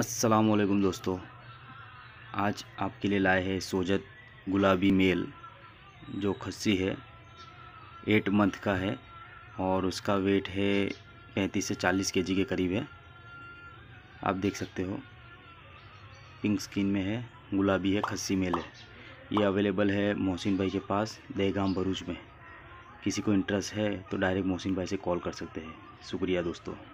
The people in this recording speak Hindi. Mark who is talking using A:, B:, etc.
A: अस्सलामुअलैकुम दोस्तों, आज आपके लिए लाए हैं सोजत गुलाबी मेल जो खस्सी है। 8 मंथ का है और उसका वेट है 35 से 40 केजी के करीब है। आप देख सकते हो, पिंक स्किन में है, गुलाबी है, खस्सी मेल है। ये अवेलेबल है मोहसिन भाई के पास, दहगाम भरूच में। किसी को इंटरेस्ट है तो डायरेक्ट मोहसिन भाई से कॉल कर सकते हैं। शुक्रिया दोस्तों।